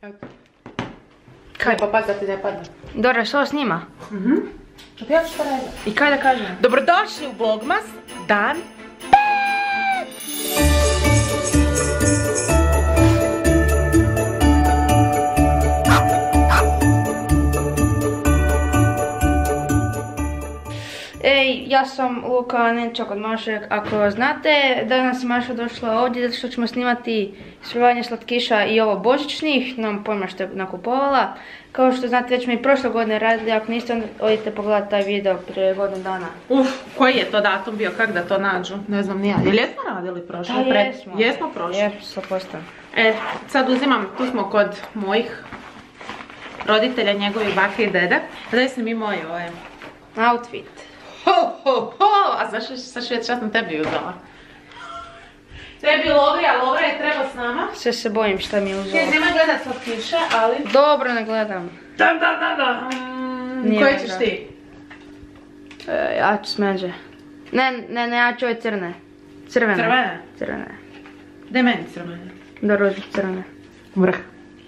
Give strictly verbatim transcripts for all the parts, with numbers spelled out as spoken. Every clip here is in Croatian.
Kaj pa paz da ti ne padne. Dobro, što snima? Mhm. Što ti ja ću porezati? I kaj da kažem? Dobrodošli u Vlogmas, dan Ej, ja sam Luka Nenčak od Maše, ako znate, danas je Maša došla ovdje zato što ćemo snimati isprobavanje slatkiša i ovo božićnih, nemam pojma što je nakupovala. Kao što znate, već mi i prošle godine radili, ako niste onda odite pogledati taj video prije godinu dana. Uf, koji je to datum bio, kak da to nađu? Ne znam ni ja. Jel jesmo radili prošle? Da, jesmo. Jesmo prošle? Jesmo, sto posto. E, sad uzimam, tu smo kod mojih roditelja, njegovih bake i dede. Daj se mi moj ovaj Outfit. Ho, ho, ho! A zašto sad švijeć, ja sam tebi uzela? Tebi Lovri, a Lovra je treba s nama. Sve se bojim šta mi je uzela. Ti nemoj gledat slatkiše, ali... Dobro, ne gledam. Da, da, da, da. Mm, koje ćeš ti? E, ja ću smeđe. Ne, ne, ne, ja ću ove crne. Crvene. Crvene? Crvene. Gdje meni crvene? Da, rožu crvene. Vrh.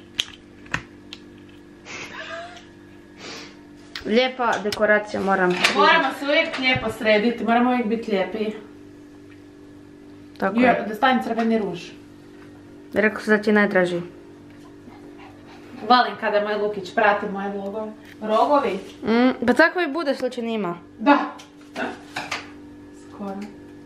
Lijepa dekoracija, moram. Moramo se uvijek lijepo srediti, moramo uvijek biti lijepi. Tako je. Da stavim crveni ruž. Rekao sam da ti je najdraži. Volim kada moj Lukić prati moje vlogove. Rogovi? Mm, pa tako i bude slučajno ima. Da. Skoro.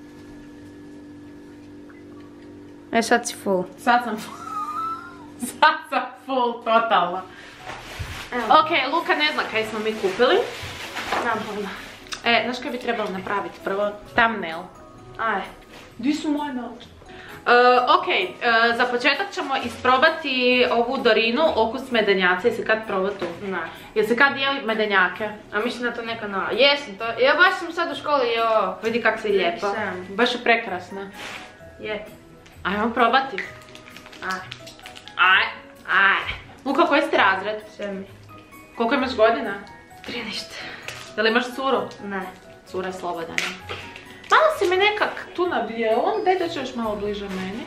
E, sad si full. Sad sam full. Sad sam full, totalno. Ok, Luka ne zna kaj smo mi kupili. Znam pogledaj. E, znaš kaj bi trebalo napraviti prvo? Thumbnail. Aj. Di su moje naoče? Ok, uh, za početak ćemo isprobati ovu Dorinu okus medenjaca. Jesi kad probao tu? Ne. Jesi kad jeli medenjake? A mislim da to neka nova. Jesam to. Ja baš sam sad u školi, jo. Vidi kak si lijepa. Sam. Baš je prekrasna. Je. Ajmo probati. Aj. Aj. Aj. Luka, koji ste razred? Sedmi. Koliko imaš godina? trinaest. Da li imaš curu? Ne. Cura je slobodan. Malo si mi nekak tu na bijelom, daj da ću još malo bliže meni.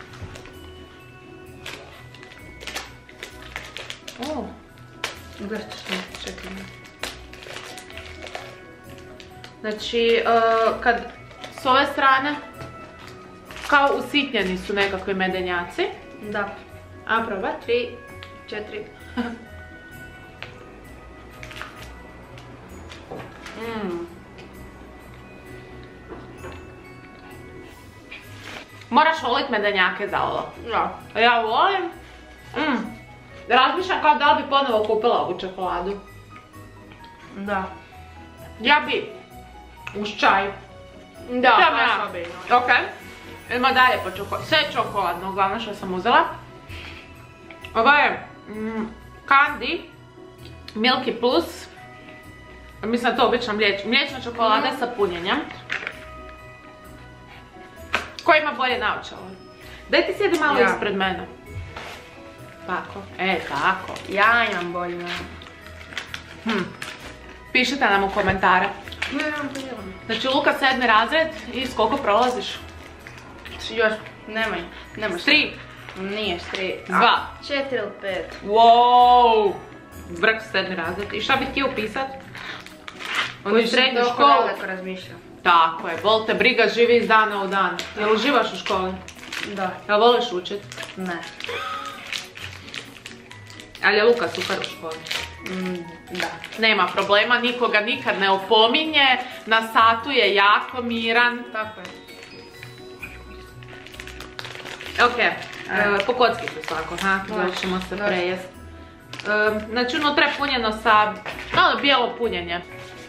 O, Zašto smo? čekaj. Znači, uh, kad s ove strane, kao usitnjeni su nekakvi medenjaci. Da. A proba? Tri, četiri. Mm. Moraš volit medenjake za ovo. Da. Ja volim. Mm. Razmišljam kao da li bi ponovo kupila ovu čokoladu. Da. Ja bi. Uz čaj. Da, Ja baš bi. bi. Ok. Idemo dalje po čokoladu. Sve je čokoladno, uglavnom što sam uzela. Ovo je mm, Candy Milky Plus. Mislim da to obična mliječ, mliječna čokolada Mm. sa punjenjem. Ko ima bolje naočale? Daj ti sjedi malo Ja. ispred mene. Tako, e tako. Ja imam bolje. Hm. Pišite nam u komentare. Ne, nemam to djelom. Znači Luka sedmi razred i s koliko prolaziš? Još, nemoj, nemoj. S tri. Nije, s tri. Dva. Četiri ili pet. Wow! Vrh sedmi razred. I šta bi htio upisat? Onu srednju školu? Daleko razmišljam. Tako je, bol te briga, živi iz dana u dan. Jel uživaš u školi? Da. Jel voliš učit? Ne. Ali je Luka super u školi. Mm, da. Nema problema, nikoga nikad ne opominje, na satu je jako miran. Tako je. Ok, e, po kockicu svako, ha, da ćemo se prejest. E, znači unutra je punjeno sa, malo bijelo punjenje.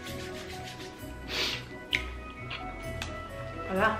Pa da.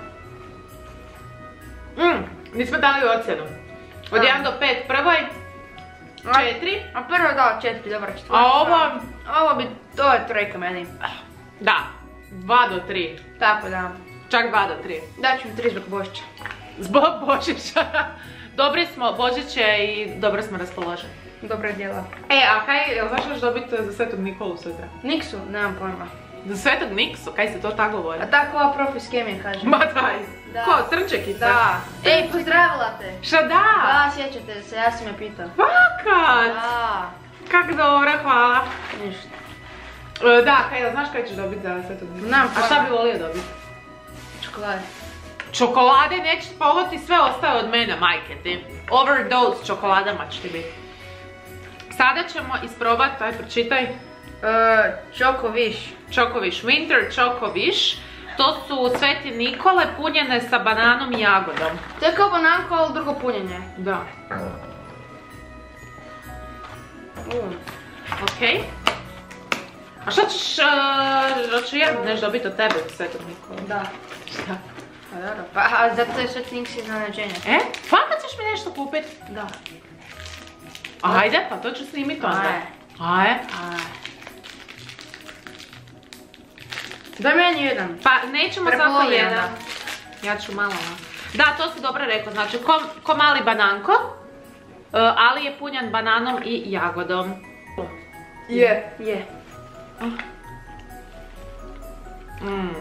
Mm, nismo dali ocjenu. Od Da. jedan do pet prvoj, četiri. A prvo da, četiri, dobro četiri. A ovo? Ovo bi, to je trojka meni. Da, dva do tri. Tako da. Čak dva do tri. Daću mi tri zbog Božića. Zbog Božića. Dobri smo, Božić je i dobro smo raspoloženi. Dobra djela. E, a kaj, jel znaš što dobiti za Svetog Nikolu sutra? Niksu, nemam pojma. Za Svetog Niksu? Kaj se to tako govori? A tako ova profi s kemije kaže. Ma daj. Da. Ko, Crnčekica? Da. Ej, pozdravila te. Šta da? Da, sjećate se, ja sam je pitao. Fak? fakat! Da. Kak dobro, hvala. Ništa. E, Da, Kajla, znaš kaj ćeš dobiti za Svetog Nikolu? Znam, A šta bi volio dobiti? Čokolade. Čokolade neće, pa ovo ti sve ostaje od mene, majke ti. Overdose čokoladama će ti biti. Sada ćemo isprobati, aj pročitaj. Choco Wish. Choco Wish, Winter Choco Wish. To su Sveti Nikole punjene sa bananom i jagodom. To je kao bananko, ali drugo punjenje. Da. Mm. Okej. A šta ćeš, hoću ja nešto dobiti od tebe, Svetog Nikola? Da. Šta? Pa dobro. Pa a zato je Sveti Nik si iznenađenja. E? Fakat ćeš mi nešto kupiti? Da. Ajde, pa to ću snimiti onda. Ajde. Ajde. Aj. Daj meni jedan. Pa nećemo svako Prepolovi jedan. onda. Ja ću malo. Da, to si dobro rekao, znači ko, ko mali bananko, uh, ali je punjan bananom i jagodom. Je. Je. Mm.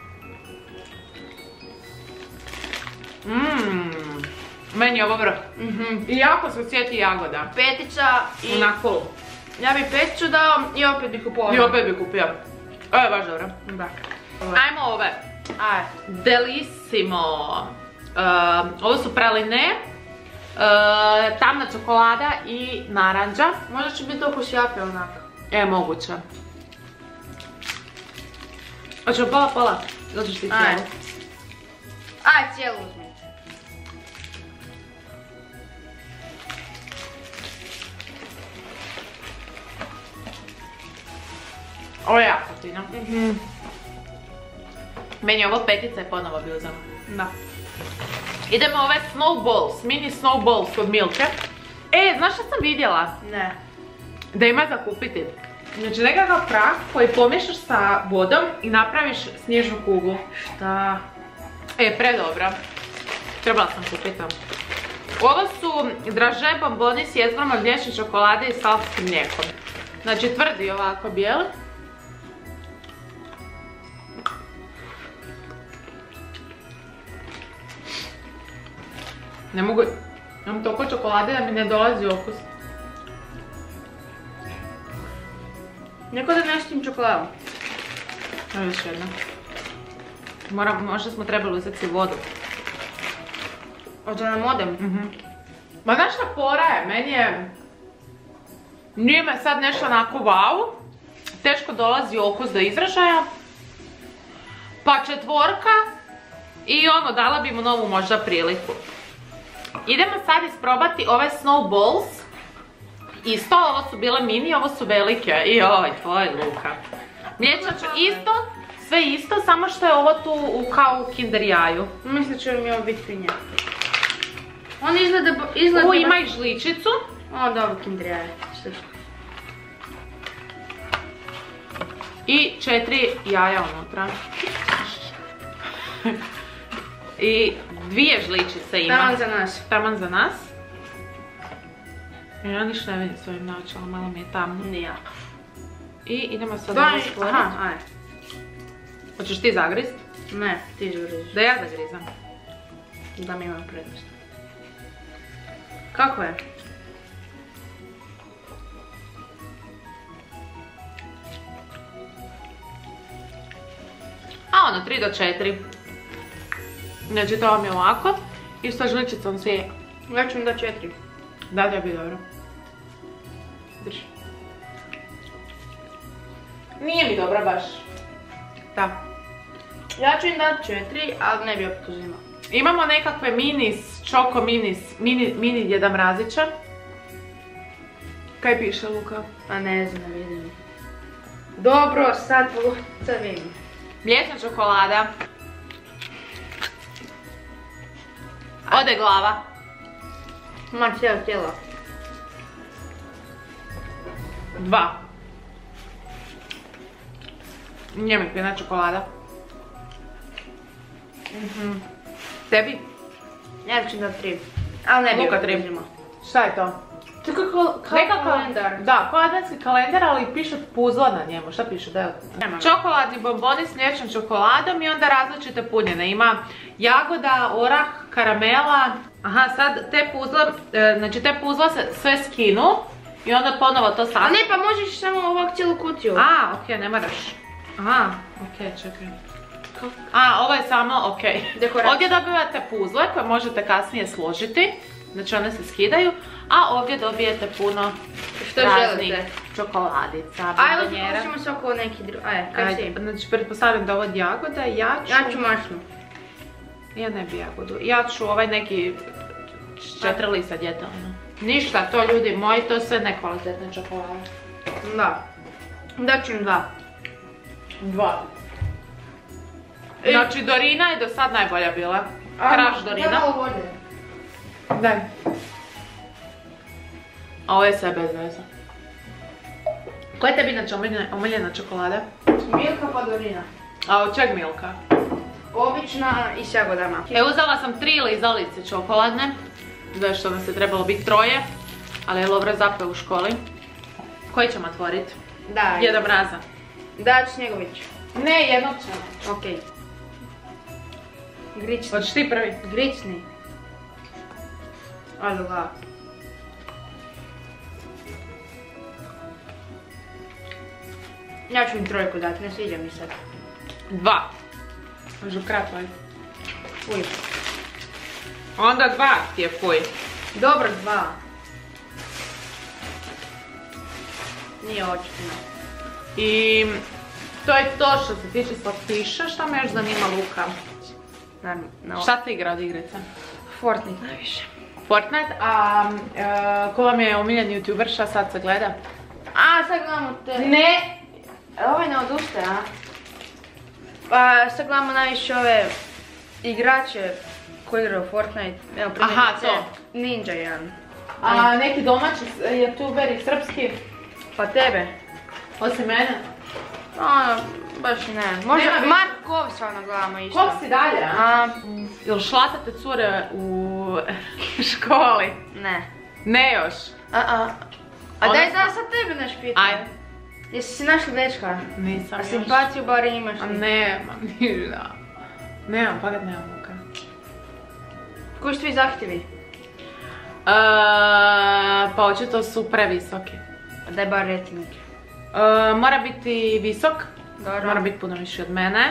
Mm. Meni je ovo vrh. Mhm. I jako se osjeti jagoda. Petica i... Onako. Ja bi peticu dao i opet bi kupovao. I opet bi kupio. Ovo je baš dobro. Da. Ajmo ove. Aj. Delissimo. Uh, ovo su praline. Uh, tamna čokolada i naranđa. Možda će biti okus jape onako. E, moguće. Hoćemo pola pola? Hoćeš ti cijelu? Aj. Aj, cijelu uzmi. Ovo je jako fino. Meni je ovo petica je ponovo bi uzela. Da. Idemo ove snowballs, mini snowballs kod Milke. E, znaš što sam vidjela? Ne. Da ima za kupiti. Znači nekakav prah koji pomiješaš sa vodom i napraviš snježnu kuglu. Šta? E, predobra. Trebala sam kupiti. Ovo su draže bomboni s jezgrom od mliječne čokolade i salskim mlijekom. Znači tvrdi ovako bijeli. Ne mogu, imam toliko čokolade da mi ne dolazi okus. Neko da nešto tim čokoladom. Evo još jedna. Moram, možda smo trebali uzeti si vodu. Hoće nam odem? Mhm. Ma znaš šta fora je, meni je... Nije me sad nešto onako wow. Teško dolazi okus do izražaja. Pa četvorka. I ono, dala bi mu novu možda priliku. Idemo sad isprobati ove snowballs. Isto, ovo su bile mini, ovo su velike. I oj, tvoj Luka. Mliječač isto, sve isto, samo što je ovo tu u, kao u Kinder jaju. Mislim da će mi ovo biti finja. On izgleda... izgleda U, ima i žličicu. O, dobro, Kinder jaje. I četiri jaja unutra. I dvije žličice ima. Taman za nas. Taman za nas. Ja ništa ne vidim svojim naočalom, malo mi je tamno. Nija. I idemo sad Daj, ovo stvoriti. aha, aj. Hoćeš ti zagrist? Ne, ti zagriziš. Da ja zagrizam. Da mi imam prednost. Kako je? A ono, tri do četiri. Znači to vam je ovako. I sa žličicom si je. Ja ću mi da četiri. Da, da bi dobro. Drži. Nije mi dobra baš. Da. Ja ću im dati četiri, ali ne bi opet uzimao. Imamo nekakve minis, čoko minis, mini, mini Djeda Mrazića. Kaj piše, Luka? A ne znam, vidim. Dobro, sad pogotovo. Mliječna čokolada. Ode glava. Ma cijelo tijelo. Dva. Nije mi fina čokolada. Mhm. Tebi? Ja ću dati tri. Ali ne bi Luka opet tri. uzimao. Šta je to? To je kao Nekakav- kalendar. Da, kao adventski kalendar, ali piše puzla na njemu. Šta piše? Da je... Nema. Čokoladni bomboni s mliječnom čokoladom i onda različite punjene. Ima jagoda, orah, karamela, Aha, sad te puzle, znači te puzle se sve skinu i onda ponovo to sastavim. A ne, pa možeš samo ovak cijelu kutiju. A, okej, ne moraš. Aha, okej, čekaj. A, ovo je samo, okej. Ovdje dobivate puzle koje možete kasnije složiti. Znači one se skidaju. A ovdje dobijete puno raznih čokoladica, bombonjera. Ajde, uzimo se oko neki drugi. Ajde, kaj si? Znači, pretpostavljam da ovo je jagoda. Ja ću... Ja ću mašnu. Ja ne bi jagodu. Ja ću ovaj neki četiri lista djeta. Ništa, to ljudi moji, to sve nekvalitetne čokolade. Da. Da ću im dva. Dva. Znači Dorina je do sad najbolja bila. Kraš Dorina. Da, malo vode. Daj. A ovo je sve bez veze. Koja je tebi inače omiljena čokolada? Milka pa Dorina. A od čeg Milka? Obična i s jagodama. E, uzela sam tri lizalice čokoladne. Zašto nas je trebalo biti troje. Ali je Lovra zapeo u školi. Koji ćemo otvoriti? Da. Jedan Mraza. Da, Snjegović. Ne, jednog ćemo. Okej. Grični. Hoćeš ti prvi? Grični. Ajde ga. Ja ću im trojku dati, ne sviđa mi se. Dva. Možu krat ovaj. Fuj. Onda dva ti je fuj. Dobro, dva. Nije očitno. I to je to što se tiče slatkiša. Šta me još zanima, Luka? No. Šta se igra od igrice? Fortnite najviše. Fortnite, a e, ko vam je omiljen youtuber, šta sad se gleda? A, sad gledamo te... Ne! Ovaj ne odustaje, a? Pa sad gledamo najviše ove igrače koji igraju Fortnite. Evo, aha, to. Ninja jedan. A neki domaći youtuberi srpski? Pa tebe. Osim mene? Ono, baš i ne. Možda Mark Kov stvarno gledamo isto. Kog si dalje, a? Jel šlatate cure u školi? Ne. Ne još? A, a. A daj da sad tebe neš pitam. Ajde. Jesi si našla dečka? Nisam još. A simpatiju bar imaš li? A nemam, ništa. Nemam, pagat nemam muka. Koji su tvi zahtjevi? Pa očito su previsoki. A daj bar reci neki. Mora biti visok. Dobro. Mora biti puno više od mene.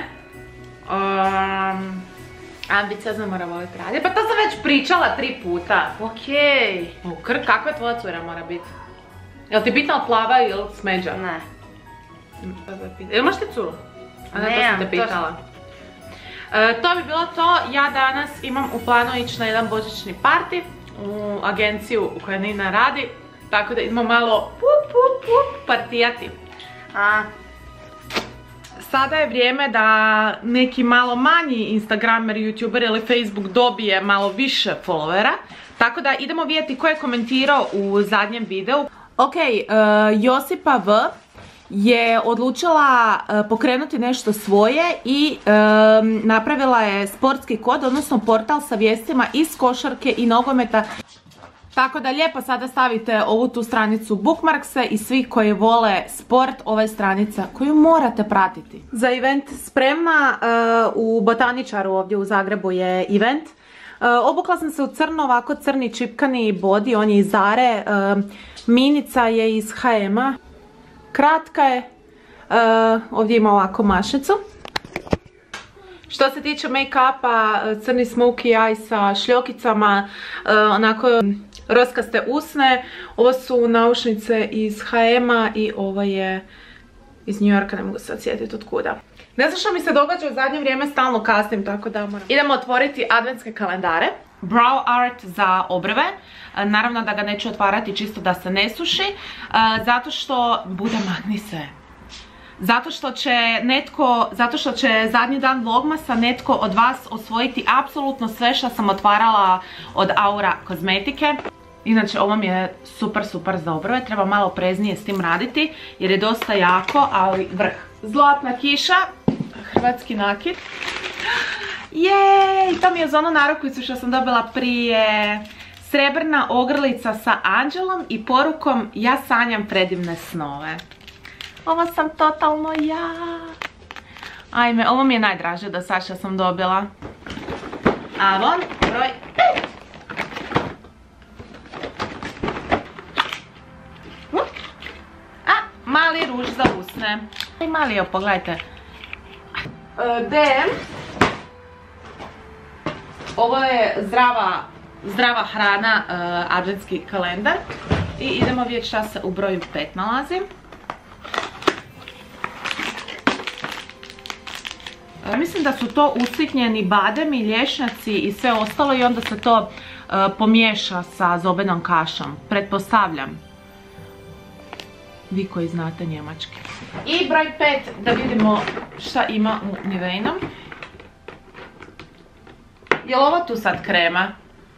Ambiciozno mora voliti raditi. Pa to sam već pričala tri puta. Okej. Ukr, kakva tvoja cura mora biti? Jel ti bitna plava ili smeđa? Ne. Jel imaš ti curu? A ne, to sam te pitala. To bi bilo to. Ja danas imam u planu ići na jedan božićni party u agenciju u kojoj Nina radi. Tako da idemo malo pup pup pup partijati. A. Sada je vrijeme da neki malo manji instagramer, youtuber ili Facebook dobije malo više followera. Tako da idemo vidjeti ko je komentirao u zadnjem videu. Ok, Josipa V je odlučila pokrenuti nešto svoje i napravila je sportski kod, odnosno portal sa vijestima iz košarke i nogometa. Tako da lijepo sada stavite ovu tu stranicu bookmarkse i svi koji vole sport, ova je stranica koju morate pratiti. Za event spremna, u Botaničaru ovdje u Zagrebu je event. Obukla sam se u crno, ovako crni čipkani body, on je iz Zare. Minica je iz ha ema. Kratka je. Ovdje ima ovako mašnicu. Što se tiče make-upa, crni smokey eye sa šljokicama, onako roskaste usne. Ovo su naušnice iz ha ema i ovo je iz New Yorka, ne mogu se odsjetiti od kuda. Ne znam što mi se događa u zadnje vrijeme, stalno kasnim, tako da moram. Idemo otvoriti adventske kalendare. Brow art za obrve. Naravno da ga neću otvarati čisto da se ne suši, zato što bude magni se. Zato što će netko, zato što će zadnji dan vlogmasa netko od vas osvojiti apsolutno sve što sam otvarala od Aura kozmetike. Inače ovo mi je super super za obrve, treba malo preznije s tim raditi jer je dosta jako, ali vrh. Zlatna kiša, hrvatski nakit. Jej, to mi je za onu narukvicu što sam dobila prije. Srebrna ogrlica sa anđelom i porukom ja sanjam predivne snove. Ovo sam totalno ja. Ajme, ovo mi je najdraže do sad što sam dobila. Avon, broj pet. ruž za usne. I mali, evo, pogledajte. D M. Ovo je zdrava, zdrava hrana, uh, adventski kalendar. I idemo vidjeti šta se u broju pet nalazi. Uh, mislim da su to usitnjeni bademi, lješnjaci i sve ostalo i onda se to uh, pomiješa sa zobenom kašom. Pretpostavljam. Vi koji znate njemački. I broj pet, da vidimo šta ima u Niveinom. Je li ovo tu sad krema?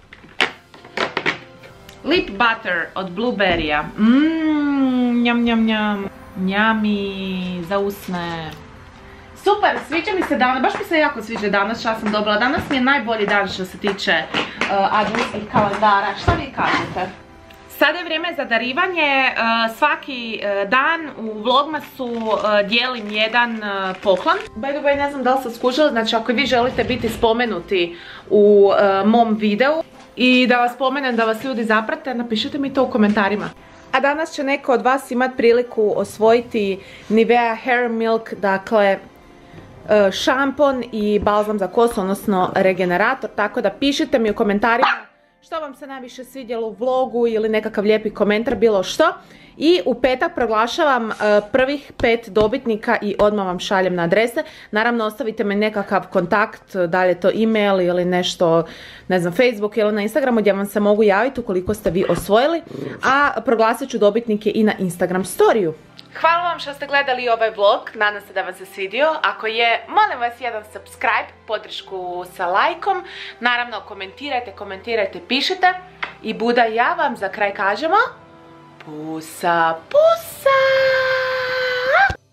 Lip butter od Blueberry-a. Mmm, njam, njam, njam. Njami, za usne. Super, sviđa mi se danas, baš mi se jako sviđa danas šta sam dobila. Danas mi je najbolji dan što se tiče uh, adventskih kalendara. Šta vi kažete? Sada je vrijeme za darivanje, svaki dan u Vlogmasu dijelim jedan poklon. By the way, ne znam da li ste skužili, znači ako vi želite biti spomenuti u mom videu i da vas spomenem, da vas ljudi zaprate, napišite mi to u komentarima. A danas će neko od vas imati priliku osvojiti Nivea Hair Milk, dakle šampon i balzam za kosu, odnosno regenerator, tako da pišite mi u komentarima što vam se najviše svidjelo u vlogu ili nekakav lijepi komentar, bilo što. I u petak proglašavam uh, prvih pet dobitnika i odmah vam šaljem na adrese. Naravno, ostavite mi nekakav kontakt, da li je to e-mail ili nešto, ne znam, Facebook ili na Instagramu gdje vam se mogu javiti ukoliko ste vi osvojili. A proglasit ću dobitnike i na Instagram storiju. Hvala vam što ste gledali ovaj vlog, nadam se da vam se svidio. Ako je, molim vas jedan subscribe, podršku sa lajkom. Naravno, komentirajte, komentirajte, pišite. I Buda i ja vam za kraj kažemo pusa, pusa!